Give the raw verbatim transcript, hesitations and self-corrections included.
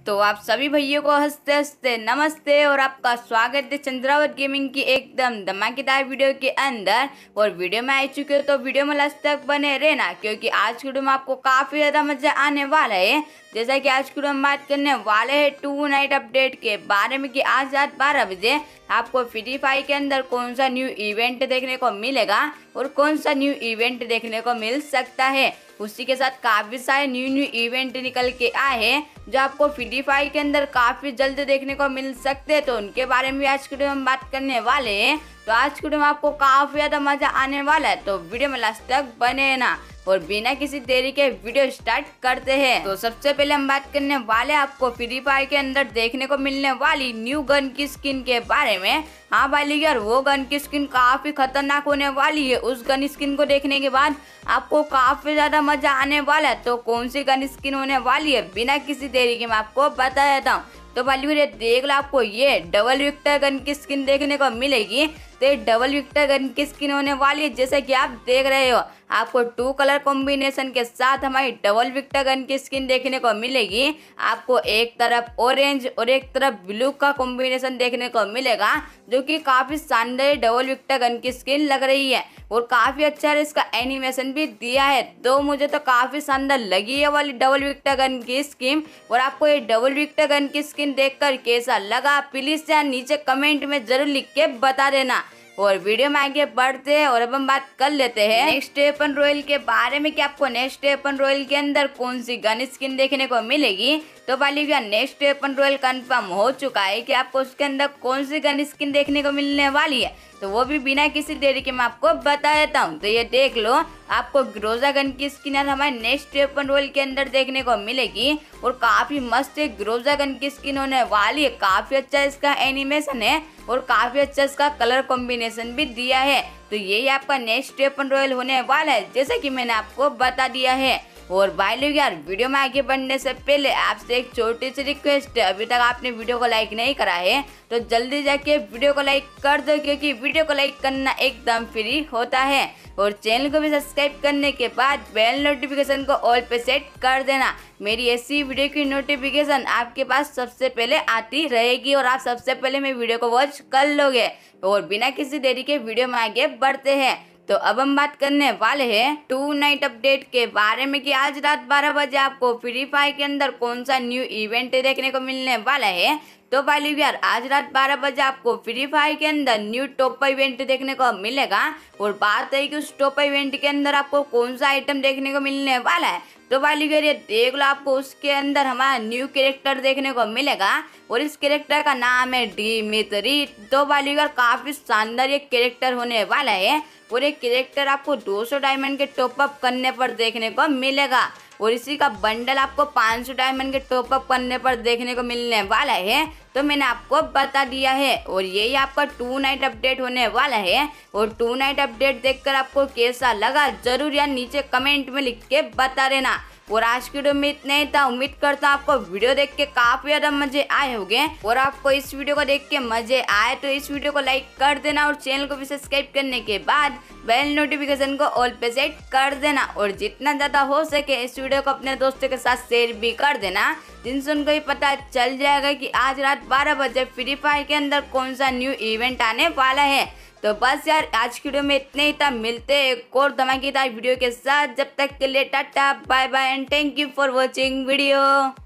तो आप सभी भैया को हंसते हंसते नमस्ते और आपका स्वागत है चंद्रावत गेमिंग की एकदम धमाकेदार वीडियो के अंदर। और वीडियो में आ चुके हो तो वीडियो में लास्ट तक बने रहना, क्योंकि आज की वीडियो में आपको काफ़ी ज़्यादा मजा आने वाला है। जैसा कि आज की वीडियो में बात करने वाले हैं टू नाइट अपडेट के बारे में कि आज रात बारह बजे आपको फ्री फायर के अंदर कौन सा न्यू इवेंट देखने को मिलेगा और कौन सा न्यू इवेंट देखने को मिल सकता है। उसी के साथ काफ़ी सारे न्यू न्यू इवेंट निकल के आए हैं जो आपको फ्री फायर के अंदर काफ़ी जल्द देखने को मिल सकते हैं, तो उनके बारे में आज की वीडियो में बात करने वाले हैं। तो आज की वीडियो में आपको काफ़ी ज़्यादा मज़ा आने वाला है, तो वीडियो में लास्ट तक बने ना। और बिना किसी देरी के वीडियो स्टार्ट करते हैं। तो सबसे पहले हम बात करने वाले आपको फ्री फायर के अंदर देखने को मिलने वाली न्यू गन की स्किन के बारे में। हाँ भाई यार, वो गन की स्किन काफ़ी खतरनाक होने वाली है। उस गन स्किन को देखने के बाद आपको काफ़ी ज़्यादा मज़ा आने वाला है। तो कौन सी गन स्किन होने वाली है बिना किसी देरी के मैं आपको बता देता हूँ। तो भाई ये देख लो, आपको ये डबल विक्टर गन की स्किन देखने को मिलेगी। तो ये डबल विक्टर गन की स्किन होने वाली है, जैसे कि आप देख रहे हो। आपको टू कलर कॉम्बिनेशन के साथ हमारी डबल विक्टर गन की स्किन देखने को मिलेगी। आपको एक तरफ ऑरेंज और एक तरफ ब्लू का कॉम्बिनेशन देखने को मिलेगा, जो कि काफ़ी शानदार डबल विक्टर गन की स्किन लग रही है। और काफ़ी अच्छा इसका एनिमेशन भी दिया है, तो मुझे तो काफ़ी शानदार लगी है वाली डबल विक्टर गन की स्किन। और आपको ये डबल विक्टर गन की स्किन देखकर कैसा लगा प्लीज़ यार नीचे कमेंट में ज़रूर लिख के बता देना। और वीडियो में आगे बढ़ते हैं और अब हम बात कर लेते हैं नेक्स्ट वेपन रॉयल के बारे में कि आपको नेक्स्ट वेपन रॉयल के अंदर कौन सी गन स्किन देखने को मिलेगी। तो भाई भैया नेक्स्ट वेपन रॉयल कंफर्म हो चुका है कि आपको उसके अंदर कौन सी गन स्किन देखने को मिलने वाली है, तो वो भी बिना किसी देरी के मैं आपको बता देता हूँ। तो ये देख लो, आपको ग्रोजा गन की स्किन हमारे नेक्स्ट वेपन रॉयल के अंदर देखने को मिलेगी। और काफ़ी मस्त एक ग्रोजा गन की स्किन होने वाली है। काफ़ी अच्छा इसका एनिमेशन है और काफ़ी अच्छा इसका कलर कॉम्बिनेशन भी दिया है। तो यही आपका नेक्स्ट वेपन रॉयल होने वाला है, जैसे कि मैंने आपको बता दिया है। और भाई लोग यार, वीडियो में आगे बढ़ने से पहले आपसे एक छोटी सी रिक्वेस्ट है, अभी तक आपने वीडियो को लाइक नहीं करा है तो जल्दी जाके वीडियो को लाइक कर दो, क्योंकि वीडियो को लाइक करना एकदम फ्री होता है। और चैनल को भी सब्सक्राइब करने के बाद बेल नोटिफिकेशन को ऑल पे सेट कर देना। मेरी ऐसी वीडियो की नोटिफिकेशन आपके पास सबसे पहले आती रहेगी और आप सबसे पहले मेरी वीडियो को वॉच कर लोगे। और बिना किसी देरी के वीडियो में आगे बढ़ते हैं। तो अब हम बात करने वाले हैं टू नाइट अपडेट के बारे में कि आज रात बारह बजे आपको फ्री फायर के अंदर कौन सा न्यू इवेंट देखने को मिलने वाला है। तो भाई यार, आज रात बारह बजे आपको फ्री फायर के अंदर न्यू टॉप इवेंट देखने को मिलेगा। और बात है कि उस टॉप इवेंट के अंदर आपको कौन सा आइटम देखने को मिलने वाला है। तो भाई यार, ये देख लो, आपको उसके अंदर हमारा न्यू कैरेक्टर देखने को मिलेगा और इस कैरेक्टर का नाम है डिमित्री। तो भाई यार, काफ़ी शानदार ये कैरेक्टर होने वाला है। और ये कैरेक्टर आपको दो सौ डायमंड के टॉप अप करने पर देखने को मिलेगा। और इसी का बंडल आपको पाँच सौ डायमंड के टॉप अप करने पर देखने को मिलने वाला है, तो मैंने आपको बता दिया है। और यही आपका टू नाइट अपडेट होने वाला है। और टू नाइट अपडेट देखकर आपको कैसा लगा जरूर यार नीचे कमेंट में लिख के बता देना। और आज की वीडियो में इतना ही था। उम्मीद करता हूँ आपको वीडियो देख के काफी ज्यादा मजे आए होंगे। और आपको इस वीडियो को देख के मजे आए तो इस वीडियो को लाइक कर देना और चैनल को भी सब्सक्राइब करने के बाद बेल नोटिफिकेशन को ऑल पे सेट कर देना। और जितना ज़्यादा हो सके इस वीडियो को अपने दोस्तों के साथ शेयर भी कर देना, जिनसे उनको भी पता चल जाएगा कि आज रात बारह बजे फ्री फायर के अंदर कौन सा न्यू इवेंट आने वाला है। तो बस यार, आज की वीडियो में इतने ही था। मिलते हैं एक और धमाकेदार वीडियो के साथ। जब तक के लिए tata bye bye and thank you for watching video.